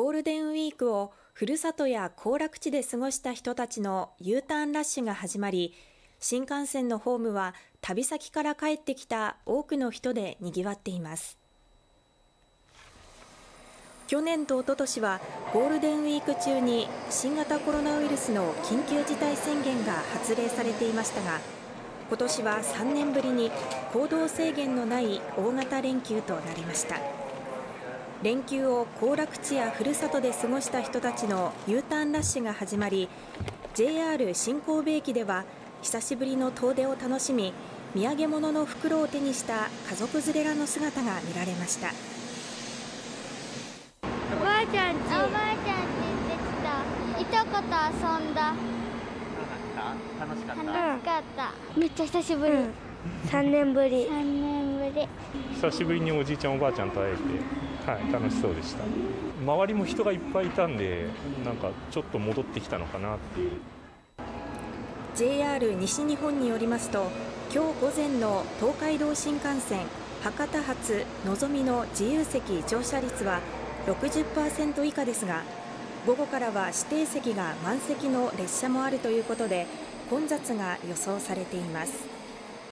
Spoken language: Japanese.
ゴールデンウィークをふるさとや行楽地で過ごした人たちの U ターンラッシュが始まり、新幹線のホームは旅先から帰ってきた多くの人でにぎわっています。去年とおととしはゴールデンウィーク中に新型コロナウイルスの緊急事態宣言が発令されていましたが、今年は3年ぶりに行動制限のない大型連休となりました。連休を行楽地やふるさとで過ごした人たちの U ターンラッシュが始まり、 JR 新神戸駅では久しぶりの遠出を楽しみ、土産物の袋を手にした家族連れらの姿が見られました。 おばあちゃんち行ってきた。いとこと遊んだ。 楽しかった。 楽しかった。めっちゃ久しぶり。3年ぶり。 久しぶりにおじいちゃんおばあちゃんと会えて、楽しそうでした。周りも人がいっぱいいたんで、なんかちょっと戻ってきたのかなっていう。 JR 西日本によりますと、今日午前の東海道新幹線博多発のぞみの自由席乗車率は 60% 以下ですが、午後からは指定席が満席の列車もあるということで、混雑が予想されています。